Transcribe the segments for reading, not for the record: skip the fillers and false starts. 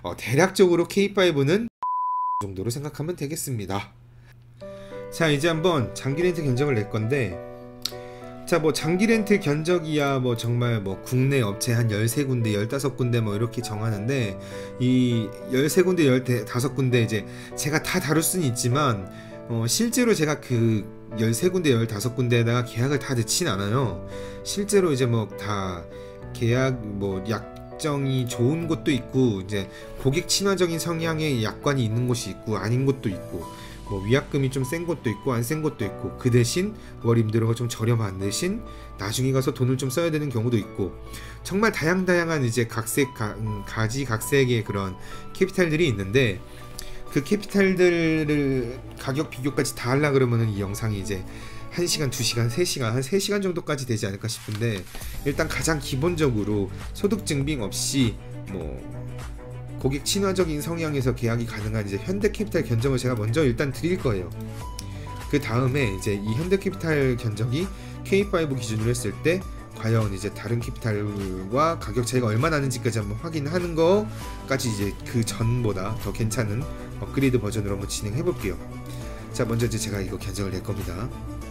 대략적으로 K5는 정도로 생각하면 되겠습니다. 자, 이제 한번 장기 렌트 견적을 낼 건데, 자, 뭐 장기 렌트 견적이야 뭐 정말 뭐 국내 업체 한 13군데 15군데 뭐 이렇게 정하는데, 이 13군데 15군데 이제 제가 다 다룰 수는 있지만 실제로 제가 그 13군데 15군데에다가 계약을 다 넣진 않아요. 실제로 이제 뭐 다 계약 뭐 약정이 좋은 곳도 있고, 이제 고객 친화적인 성향의 약관이 있는 곳이 있고 아닌 곳도 있고, 뭐 위약금이 좀 센 것도 있고 안 센 것도 있고, 그 대신 월 임대료가 좀 저렴한 대신 나중에 가서 돈을 좀 써야 되는 경우도 있고, 정말 다양한 이제 가지각색의 그런 캐피탈들이 있는데, 그 캐피탈들을 가격 비교까지 다 하려 그러면은 이 영상이 이제 1시간, 2시간, 3시간, 한 3시간 정도까지 되지 않을까 싶은데, 일단 가장 기본적으로 소득 증빙 없이 뭐 고객 친화적인 성향에서 계약이 가능한 이제 현대캐피탈 견적을 제가 먼저 일단 드릴 거예요. 그 다음에 이제 이 현대캐피탈 견적이 K5 기준으로 했을 때 과연 이제 다른 캐피탈과 가격 차이가 얼마나 나는지까지 한번 확인하는 거까지 이제 그 전보다 더 괜찮은 업그레이드 버전으로 한번 진행해 볼게요. 자, 먼저 이제 제가 이거 견적을 낼 겁니다.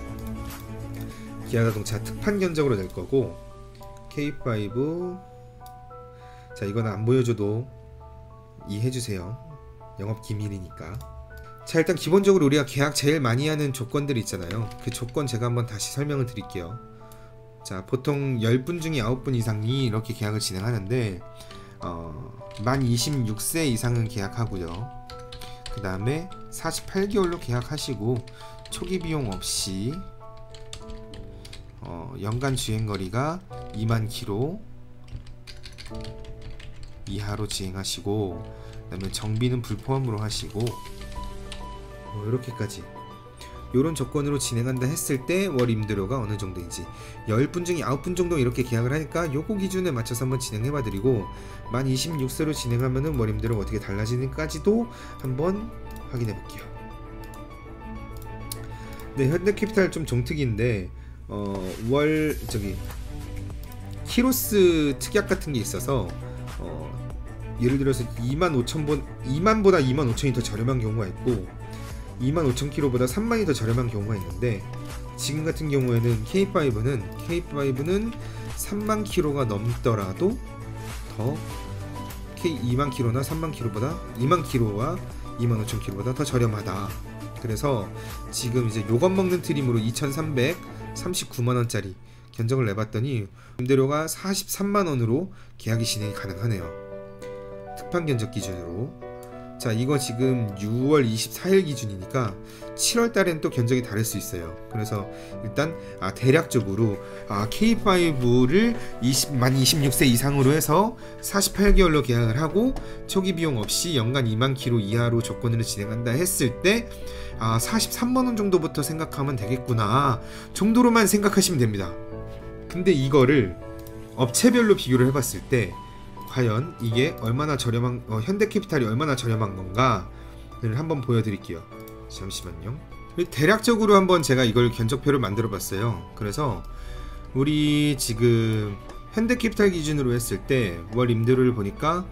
기아자동차 특판 견적으로 낼 거고, K5, 자, 이거는 안 보여줘도 이해해주세요. 영업 기밀이니까. 자, 일단 기본적으로 우리가 계약 제일 많이 하는 조건들이 있잖아요. 그 조건 제가 한번 다시 설명을 드릴게요. 자, 보통 10분 중에 9분 이상이 이렇게 계약을 진행하는데, 만 26세 이상은 계약하고요. 그 다음에 48개월로 계약하시고 초기 비용 없이 연간 주행거리가 2만 킬로 이하로 진행하시고, 그 다음에 정비는 불포함으로 하시고, 이렇게까지 요런 조건으로 진행한다 했을 때 월 임대료가 어느 정도인지, 10분 중에 9분 정도 이렇게 계약을 하니까 요거 기준에 맞춰서 한번 진행해봐 드리고, 만 26세로 진행하면은 월 임대료가 어떻게 달라지는지까지도 한번 확인해 볼게요. 네, 현대캐피탈 좀 종특인데 키로스 특약 같은 게 있어서 예를 들어서 2만보다 25,000이 더 저렴한 경우가 있고, 25,000km보다 3만이 더 저렴한 경우가 있는데, 지금 같은 경우에는 K5는 3만 km가 넘더라도 더 K2만 km나 3만 km보다 2만 km와 25,000km보다 더 저렴하다. 그래서 지금 이제 요것 먹는 트림으로 2,339만원짜리 견적을 내봤더니 임대료가 43만원으로 계약이 진행이 가능하네요. 특판 견적 기준으로. 자, 이거 지금 6월 24일 기준이니까 7월 달엔 또 견적이 다를 수 있어요. 그래서 일단 대략적으로 K5를 만 26세 이상으로 해서 48개월로 계약을 하고 초기 비용 없이 연간 2만 킬로 이하로 조건으로 진행한다 했을 때 43만원 정도부터 생각하면 되겠구나 정도로만 생각하시면 됩니다. 근데 이거를 업체별로 비교를 해봤을 때 과연 이게 얼마나 저렴한, 현대캐피탈이 얼마나 저렴한 건가를 한번 보여드릴게요. 잠시만요. 대략적으로 한번 제가 이걸 견적표를 만들어 봤어요. 그래서 우리 지금 현대캐피탈 기준으로 했을 때 월 임대료를 보니까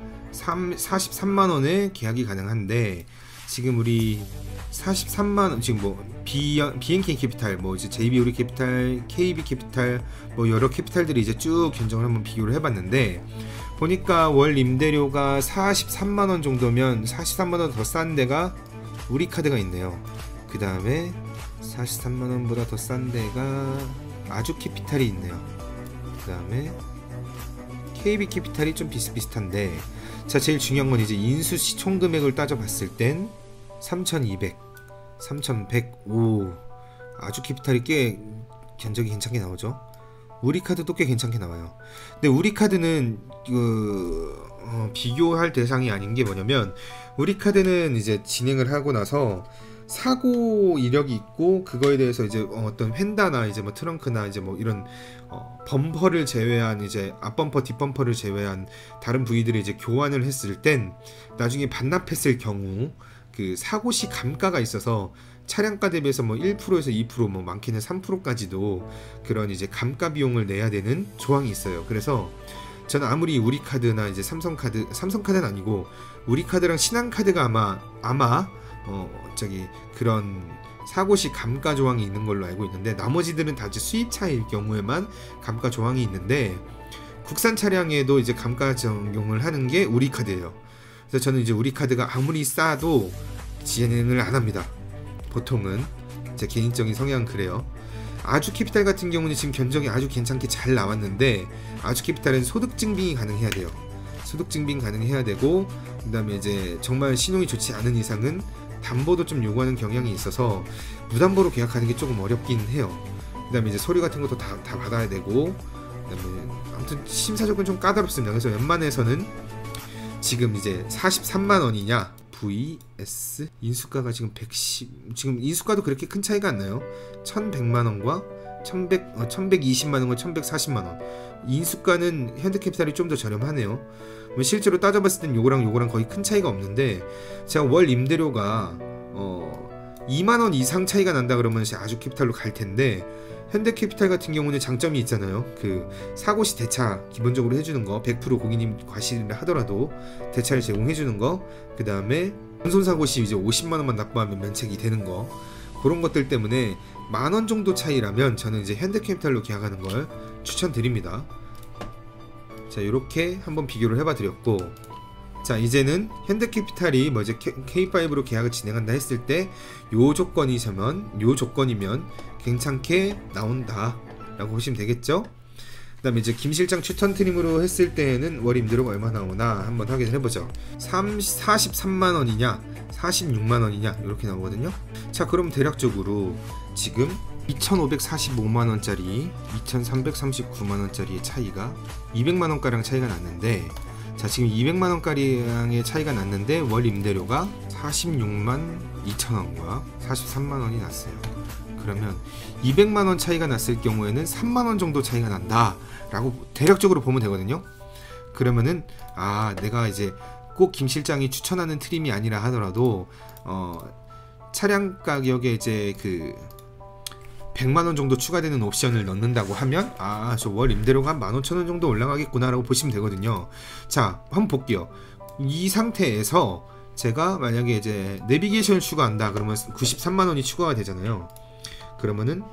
43만원에 계약이 가능한데, 지금 우리 43만원, 지금 뭐 BNK 캐피탈, 뭐 이제 JB 우리 캐피탈, KB 캐피탈, 뭐 여러 캐피탈들이 이제 쭉 견적을 한번 비교를 해봤는데, 보니까 월 임대료가 43만원 정도면 43만원 더 싼 데가 우리카드가 있네요. 그 다음에 43만원보다 더 싼 데가 아주캐피탈이 있네요. 그 다음에 KB캐피탈이 좀 비슷비슷한데, 자, 제일 중요한 건 이제 인수시 총금액을 따져봤을 땐 3,200, 3,105, 아주캐피탈이 꽤 견적이 괜찮게 나오죠. 우리카드도 꽤 괜찮게 나와요. 근데 우리카드는 비교할 대상이 아닌 게 뭐냐면, 우리카드는 이제 진행을 하고 나서 사고 이력이 있고, 그거에 대해서 이제 어떤 휀다나 이제 뭐 트렁크나 이제 뭐 이런 범퍼를 제외한, 이제 앞범퍼 뒷범퍼를 제외한 다른 부위들을 이제 교환을 했을 땐 나중에 반납했을 경우 그 사고 시 감가가 있어서 차량가 대비해서 뭐 1%에서 2%, 뭐 많게는 3%까지도 그런 이제 감가 비용을 내야 되는 조항이 있어요. 그래서 저는 아무리 우리카드나 이제 삼성카드는 아니고 우리카드랑 신한카드가 아마 저기 그런 사고시 감가 조항이 있는 걸로 알고 있는데, 나머지들은 다 이제 수입차일 경우에만 감가 조항이 있는데, 국산 차량에도 이제 감가 적용을 하는 게 우리카드예요. 그래서 저는 이제 우리카드가 아무리 싸도 진행을 안 합니다. 보통은 제 개인적인 성향은 그래요. 아주캐피탈 같은 경우는 지금 견적이 아주 괜찮게 잘 나왔는데, 아주캐피탈은 소득 증빙이 가능해야 돼요. 소득 증빙 가능해야 되고, 그 다음에 이제 정말 신용이 좋지 않은 이상은 담보도 좀 요구하는 경향이 있어서 무담보로 계약하는 게 조금 어렵긴 해요. 그 다음에 이제 서류 같은 것도 다 받아야 되고, 그 다음에 아무튼 심사 조건 좀 까다롭습니다. 그래서 웬만해서는 지금 이제 43만원이냐 vs 인수가가 지금 110, 지금 인수가도 그렇게 큰 차이가 안 나요. 1100만원과 1120만원과 1140만원. 인수가는 현대캐피탈이 좀 더 저렴하네요. 실제로 따져봤을 땐 요거랑 거의 큰 차이가 없는데, 제가 월 임대료가 2만원 이상 차이가 난다 그러면 아주캐피탈로 갈 텐데, 현대캐피탈 같은 경우는 장점이 있잖아요. 그 사고시 대차 기본적으로 해주는 거, 100% 고객님 과실을 하더라도 대차를 제공해주는 거, 그 다음에 혼손사고시 이제 50만원만 납부하면 면책이 되는 거, 그런 것들 때문에 만원 정도 차이라면 저는 이제 현대캐피탈로 계약하는 걸 추천드립니다. 자, 이렇게 한번 비교를 해봐 드렸고, 자, 이제는 현대캐피탈이 뭐 이제 K5로 계약을 진행한다 했을 때 요 조건이면 괜찮게 나온다 라고 보시면 되겠죠. 그 다음에 이제 김실장 추천 트림으로 했을 때는 월 임대료가 얼마 나오나 한번 확인을 해보죠. 43만원이냐 46만원이냐 이렇게 나오거든요. 자, 그럼 대략적으로 지금 2545만원짜리 2339만원짜리의 차이가 200만원가량 차이가 났는데, 자, 지금 200만원가량의 차이가 났는데 월 임대료가 46만 2천원과 43만원이 났어요. 그러면 200만원 차이가 났을 경우에는 3만원 정도 차이가 난다 라고 대략적으로 보면 되거든요. 그러면은 내가 이제 꼭 김 실장이 추천하는 트림이 아니라 하더라도 차량 가격에 이제 그 100만원 정도 추가되는 옵션을 넣는다고 하면 저 월 임대료가 한 15,000원 정도 올라가겠구나 라고 보시면 되거든요. 자, 한번 볼게요. 이 상태에서 제가 만약에 이제 내비게이션을 추가한다 그러면 93만원이 추가가 되잖아요. 그러면은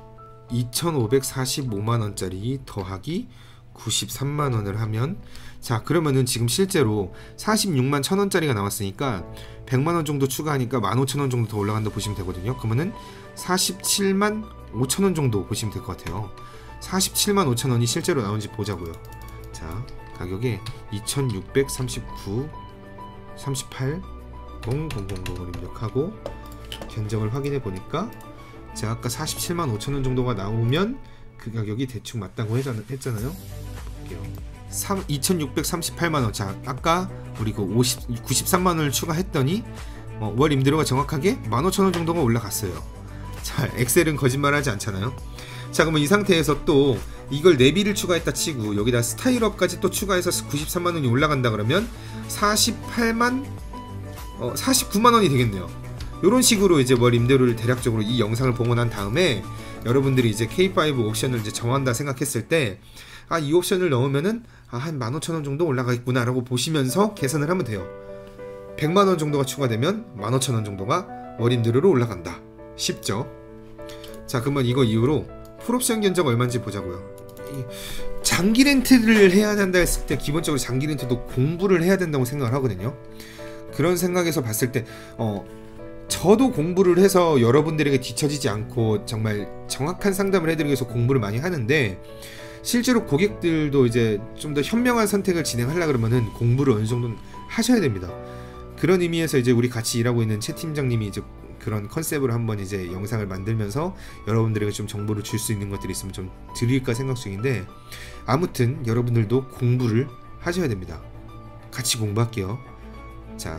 2545만원짜리 더하기 93만원을 하면, 자, 그러면은 지금 실제로 46만 1000원짜리가 나왔으니까 100만원 정도 추가하니까 15,000원 정도 더 올라간다 보시면 되거든요. 그러면은 47만 5천원 정도 보시면 될 것 같아요. 47만 5천원이 실제로 나온지 보자고요. 자, 가격에 2639 38 0000을 입력하고 견적을 확인해 보니까 제가 아까 47만 5천원 정도가 나오면 그 가격이 대충 맞다고 했잖아요. 볼게요. 2638만원. 자, 아까 우리 그 93만원을 추가했더니 월 임대료가 정확하게 15,000원 정도가 올라갔어요. 자, 엑셀은 거짓말하지 않잖아요. 자, 그러면 이 상태에서 또 이걸 내비를 추가했다 치고 여기다 스타일업까지 또 추가해서 93만원이 올라간다 그러면 49만원이 되겠네요. 이런 식으로 이제 월 임대료를 대략적으로 이 영상을 보고 난 다음에 여러분들이 이제 K5 옵션을 이제 정한다 생각했을 때 이 옵션을 넣으면은 한 15,000원 정도 올라가겠구나 라고 보시면서 계산을 하면 돼요. 100만원 정도가 추가되면 15,000원 정도가 월 임대료로 올라간다. 쉽죠? 자, 그러면 이거 이후로 풀옵션 견적 얼마인지 보자고요. 장기 렌트를 해야 된다 했을 때 기본적으로 장기 렌트도 공부를 해야 된다고 생각을 하거든요. 그런 생각에서 봤을 때 저도 공부를 해서 여러분들에게 뒤처지지 않고 정말 정확한 상담을 해드리기 위해서 공부를 많이 하는데, 실제로 고객들도 이제 좀 더 현명한 선택을 진행하려고 그러면은 공부를 어느 정도는 하셔야 됩니다. 그런 의미에서 이제 우리 같이 일하고 있는 최 팀장님이 이제 그런 컨셉으로 한번 이제 영상을 만들면서 여러분들에게 좀 정보를 줄 수 있는 것들이 있으면 좀 드릴까 생각 중인데, 아무튼 여러분들도 공부를 하셔야 됩니다. 같이 공부할게요. 자,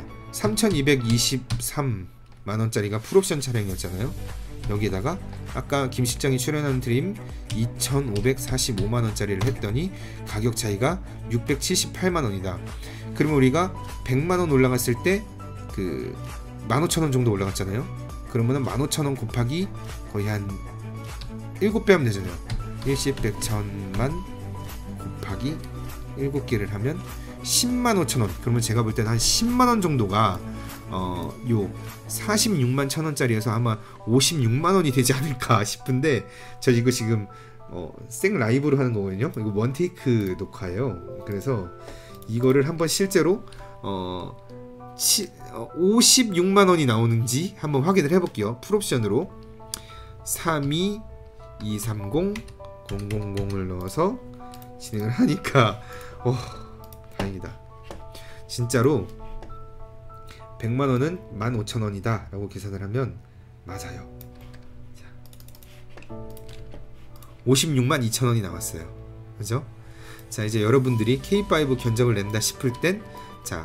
3223만원짜리가 풀옵션 차량이었잖아요. 여기에다가 아까 김 실장이 출연한 트림 2545만원짜리를 했더니 가격 차이가 678만원이다. 그러면 우리가 100만원 올라갔을 때 그 15,000원 정도 올라갔잖아요. 그러면은 15,000원 곱하기 거의 한 7배 하면 되잖아요. 일시 100,000만 곱하기 7개를 하면 105,000원. 그러면 제가 볼 때는 한 10만원 정도가 요 46만 1,000원짜리에서 아마 56만원이 되지 않을까 싶은데, 저 이거 지금 생 라이브로 하는 거거든요. 이거 원테이크 녹화예요. 그래서 이거를 한번 실제로 56만원이 나오는지 한번 확인을 해볼게요. 풀옵션으로 32230 000을 넣어서 진행을 하니까 다행이다. 진짜로 100만원은 15,000원이다 라고 계산을 하면 맞아요. 56만 2천원이 나왔어요. 그죠? 자, 이제 여러분들이 K5 견적을 낸다 싶을 땐, 자,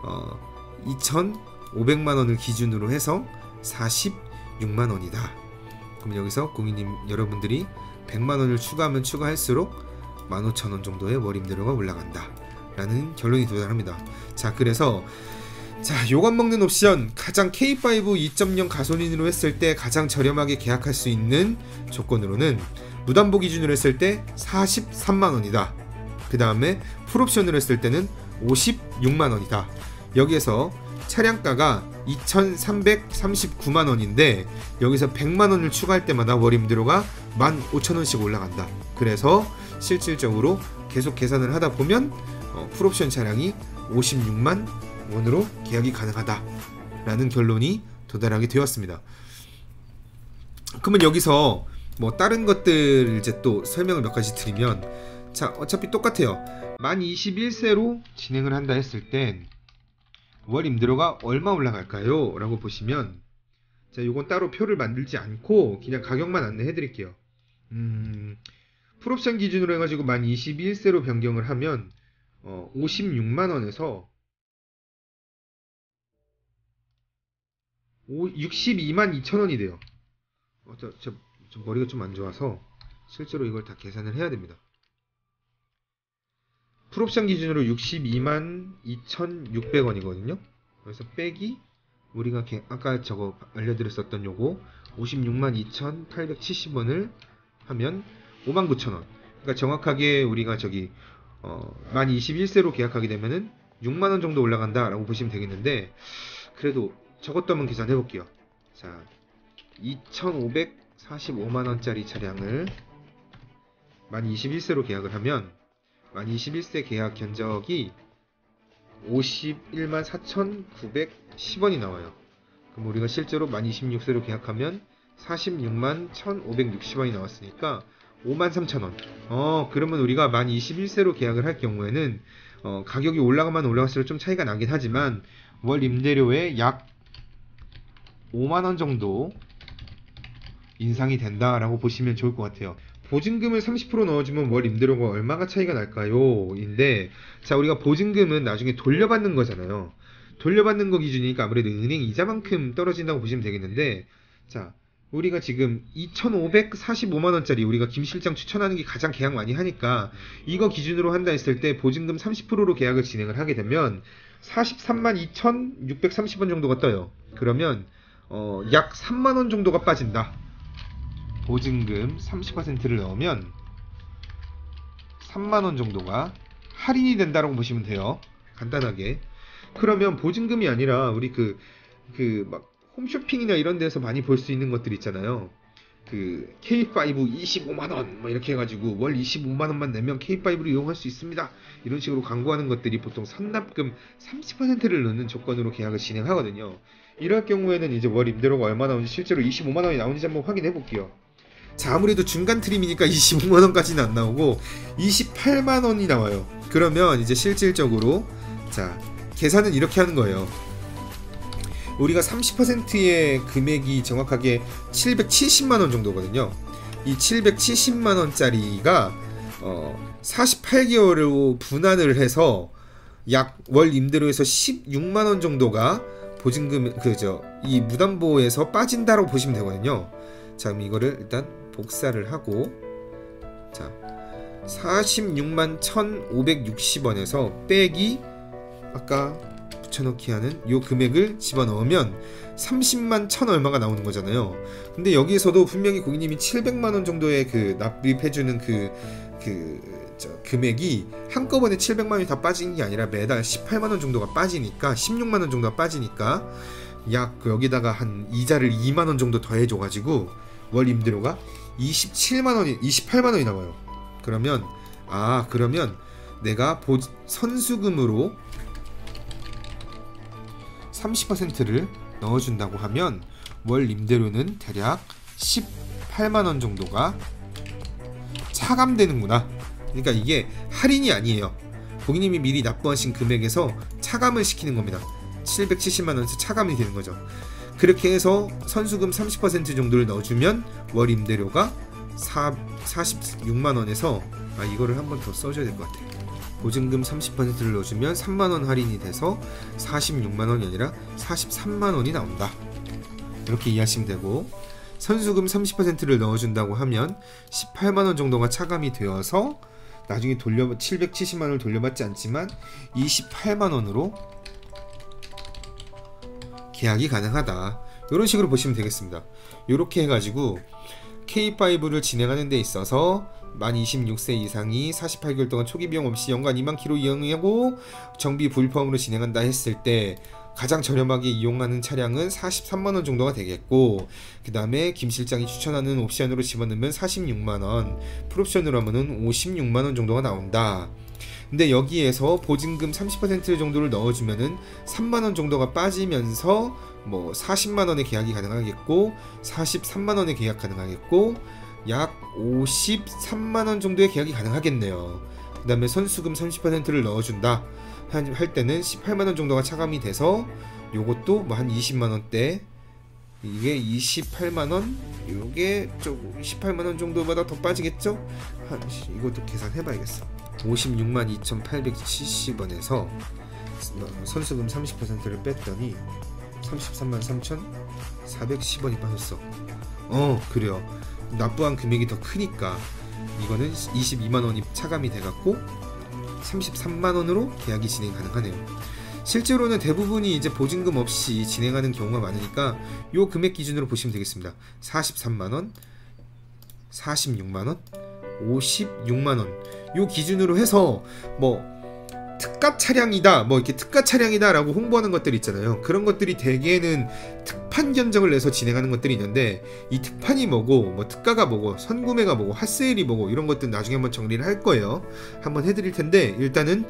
2,500만원을 기준으로 해서 46만원이다. 그럼 여기서 고객님 여러분들이 100만원을 추가하면 추가할수록 15,000원 정도의 월 임대료가 올라간다 라는 결론이 도달합니다. 자, 그래서 요금 먹는 옵션, 가장 K5 2.0 가솔린으로 했을 때 가장 저렴하게 계약할 수 있는 조건으로는 무담보 기준으로 했을 때 43만원이다. 그 다음에 풀옵션으로 했을 때는 56만원이다. 여기에서 차량가가 2,339만원인데 여기서 100만원을 추가할 때마다 월 임대료가 15,000원씩 올라간다. 그래서 실질적으로 계속 계산을 하다 보면 풀옵션 차량이 56만 원으로 계약이 가능하다 라는 결론이 도달하게 되었습니다. 그러면 여기서 뭐 다른 것들 이제 또 설명을 몇 가지 드리면, 자, 어차피 똑같아요. 만 21세로 진행을 한다 했을 땐 월 임대료가 얼마 올라갈까요? 라고 보시면, 자, 요건 따로 표를 만들지 않고 그냥 가격만 안내해 드릴게요. 풀옵션 기준으로 해가지고 만 21세로 변경을 하면 56만원에서 62만 2천원이 돼요. 저 머리가 좀 안 좋아서 실제로 이걸 다 계산을 해야 됩니다. 풀옵션 기준으로 62만 2,600원이거든요. 그래서 빼기 우리가 아까 저거 알려드렸었던 요거 56만 2,870원을 하면 59,000원. 그러니까 정확하게 우리가 저기 만 21세로 계약하게 되면은 6만원 정도 올라간다 라고 보시면 되겠는데, 그래도 저것도 한번 계산해 볼게요. 자, 2,545만원짜리 차량을 만 21세로 계약을 하면 만 21세 계약 견적이 51만 4,910원이 나와요. 그럼 우리가 실제로 만 26세로 계약하면 46만 1,560원이 나왔으니까 53,000원. 그러면 우리가 만 21세로 계약을 할 경우에는 가격이 올라가면 올라갈수록 좀 차이가 나긴 하지만 월 임대료에 약 5만원 정도 인상이 된다라고 보시면 좋을 것 같아요. 보증금을 30% 넣어주면 월 임대료가 얼마가 차이가 날까요? 인데, 자, 우리가 보증금은 나중에 돌려받는 거잖아요. 돌려받는 거 기준이니까 아무래도 은행 이자만큼 떨어진다고 보시면 되겠는데, 자, 우리가 지금 2,545만원짜리 우리가 김 실장 추천하는 게 가장 계약 많이 하니까 이거 기준으로 한다 했을 때 보증금 30%로 계약을 진행을 하게 되면 43만 2,630원 정도가 떠요. 그러면 약 3만원 정도가 빠진다. 보증금 30%를 넣으면 3만원 정도가 할인이 된다라고 보시면 돼요. 간단하게. 그러면 보증금이 아니라 우리 막 홈쇼핑이나 이런 데서 많이 볼 수 있는 것들 있잖아요. K5 25만원 뭐 이렇게 해가지고 월 25만원만 내면 K5를 이용할 수 있습니다. 이런 식으로 광고하는 것들이 보통 선납금 30%를 넣는 조건으로 계약을 진행하거든요. 이럴 경우에는 이제 월 임대료가 얼마 나오는지, 실제로 25만원이 나오는지 한번 확인해 볼게요. 자, 아무래도 중간 트림이니까 25만원까지는 안 나오고 28만원이 나와요. 그러면 이제 실질적으로, 자, 계산은 이렇게 하는 거예요. 우리가 30%의 금액이 정확하게 770만원 정도거든요. 이 770만원짜리가 48개월로 분할을 해서 약 월 임대료에서 16만원 정도가 보증금, 이 무담보에서 빠진다라고 보시면 되거든요. 자, 그럼 이거를 일단 복사를 하고, 자, 46만 1,560원에서 빼기 아까 붙여넣기 하는 요 금액을 집어넣으면 30만 1,000 얼마가 나오는 거잖아요. 근데 여기에서도 분명히 고객님이 700만원 정도의 납입해주는 금액이 한꺼번에 700만원이 다 빠지는 게 아니라 매달 18만원 정도가 빠지니까 16만원 정도가 빠지니까 약 여기다가 한 이자를 2만원 정도 더해줘가지고 월 임대료가 28만원이 나와요. 그러면 내가 선수금으로 30%를 넣어준다고 하면 월 임대료는 대략 18만원 정도가 차감되는구나. 그러니까 이게 할인이 아니에요. 고객님이 미리 납부하신 금액에서 차감을 시키는 겁니다. 770만원에서 차감이 되는 거죠. 그렇게 해서 선수금 30% 정도를 넣어주면 월 임대료가 46만원에서 이거를 한 번 더 써줘야 될 것 같아요. 보증금 30%를 넣어주면 3만원 할인이 돼서 46만원이 아니라 43만원이 나온다. 이렇게 이해하시면 되고, 선수금 30%를 넣어준다고 하면 18만원 정도가 차감이 되어서 나중에 770만원을 돌려받지 않지만 28만원으로 계약이 가능하다. 이런 식으로 보시면 되겠습니다. 이렇게 해가지고 K5를 진행하는 데 있어서 만 26세 이상이 48개월 동안 초기 비용 없이 연간 2만 킬로 이용하고 정비 불포함으로 진행한다 했을 때 가장 저렴하게 이용하는 차량은 43만원 정도가 되겠고, 그 다음에 김 실장이 추천하는 옵션으로 집어넣으면 46만원, 풀옵션으로 하면은 56만원 정도가 나온다. 근데 여기에서 보증금 30% 정도를 넣어주면은 3만원 정도가 빠지면서 뭐 40만원의 계약이 가능하겠고, 43만원의 계약 가능하겠고, 약 53만원 정도의 계약이 가능하겠네요. 그 다음에 선수금 30%를 넣어준다 할 때는 18만원 정도가 차감이 돼서 요것도 뭐 한 20만원대, 이게 28만원, 요게 좀 18만원 정도보다 더 빠지겠죠? 이것도 계산해봐야겠어. 562,870원에서 선수금 30%를 뺐더니 33만 3,410원이 빠졌어. 그래요. 납부한 금액이 더 크니까 이거는 22만원이 차감이 돼갖고 33만원으로 계약이 진행 가능하네요. 실제로는 대부분이 이제 보증금 없이 진행하는 경우가 많으니까 요 금액 기준으로 보시면 되겠습니다. 43만원, 46만원, 56만원 요 기준으로 해서 뭐 특가 차량이다, 뭐 이렇게 특가 차량이다 라고 홍보하는 것들이 있잖아요. 그런 것들이 대개는 특판 견적을 내서 진행하는 것들이 있는데, 이 특판이 뭐고 뭐 특가가 뭐고 선구매가 뭐고 핫세일이 뭐고 이런 것들 나중에 한번 정리를 할 거예요. 한번 해드릴 텐데, 일단은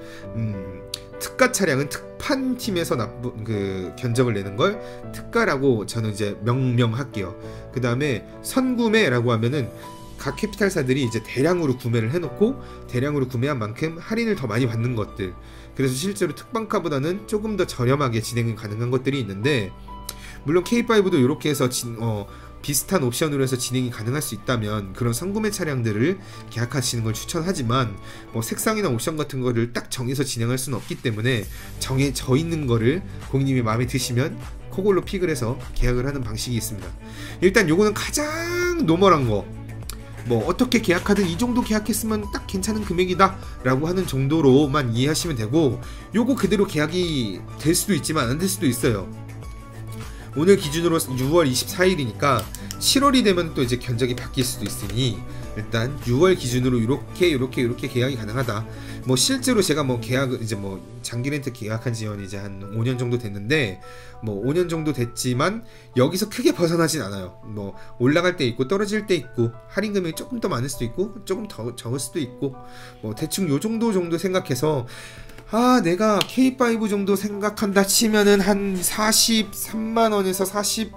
특가 차량은 특판 팀에서 견적을 내는 걸 특가라고 저는 이제 명명할게요. 그 다음에 선구매라고 하면은 각 캐피탈사들이 이제 대량으로 구매를 해놓고 대량으로 구매한 만큼 할인을 더 많이 받는 것들, 그래서 실제로 특방가보다는 조금 더 저렴하게 진행이 가능한 것들이 있는데, 물론 K5도 이렇게 해서 비슷한 옵션으로 해서 진행이 가능할 수 있다면 그런 선구매 차량들을 계약하시는 걸 추천하지만, 뭐 색상이나 옵션 같은 거를 딱 정해서 진행할 수는 없기 때문에 정해져 있는 거를 고객님이 마음에 드시면 그걸로 픽을 해서 계약을 하는 방식이 있습니다. 일단 요거는 가장 노멀한 거, 뭐 어떻게 계약하든 이 정도 계약했으면 딱 괜찮은 금액이다 라고 하는 정도로만 이해하시면 되고, 요거 그대로 계약이 될 수도 있지만 안 될 수도 있어요. 오늘 기준으로 6월 24일이니까 7월이 되면 또 이제 견적이 바뀔 수도 있으니 일단 6월 기준으로 이렇게 계약이 가능하다. 뭐 실제로 제가 뭐 계약을 이제 뭐 장기 렌트 계약한 지 이제 한 5년 정도 됐는데, 뭐 5년 정도 됐지만 여기서 크게 벗어나진 않아요. 뭐 올라갈 때 있고 떨어질 때 있고, 할인 금액이 조금 더 많을 수도 있고 조금 더 적을 수도 있고, 뭐 대충 요 정도 생각해서 내가 K5 정도 생각한다 치면은 한 43만원에서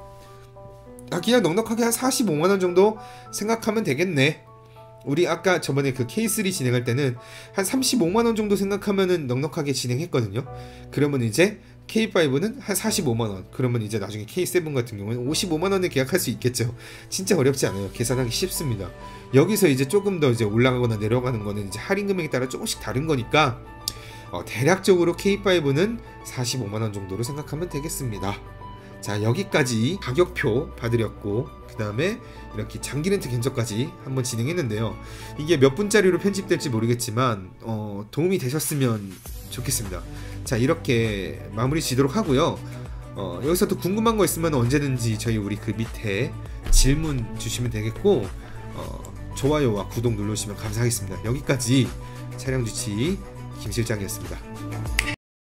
그냥 넉넉하게 한 45만원 정도 생각하면 되겠네. 우리 아까 저번에 그 K3 진행할 때는 한 35만원 정도 생각하면은 넉넉하게 진행했거든요. 그러면 이제 K5는 한 45만원, 그러면 이제 나중에 K7 같은 경우는 55만원에 계약할 수 있겠죠. 진짜 어렵지 않아요. 계산하기 쉽습니다. 여기서 이제 조금 더 이제 올라가거나 내려가는 거는 이제 할인 금액에 따라 조금씩 다른 거니까 대략적으로 K5는 45만원 정도로 생각하면 되겠습니다. 자, 여기까지 가격표 봐드렸고, 그 다음에 이렇게 장기 렌트 견적까지 한번 진행했는데요. 이게 몇 분짜리로 편집될지 모르겠지만 도움이 되셨으면 좋겠습니다. 자, 이렇게 마무리 지도록 하고요. 여기서 또 궁금한 거 있으면 언제든지 저희 우리 그 밑에 질문 주시면 되겠고, 좋아요와 구독 눌러주시면 감사하겠습니다. 여기까지 촬영 주치 김 실장이었습니다.